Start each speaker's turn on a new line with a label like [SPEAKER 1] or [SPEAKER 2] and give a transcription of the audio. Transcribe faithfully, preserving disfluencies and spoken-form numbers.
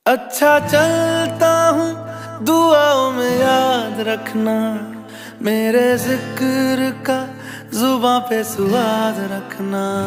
[SPEAKER 1] अच्छा चलता हूँ दुआओं में याद रखना, मेरे जिक्र का जुबां पे स्वाद रखना।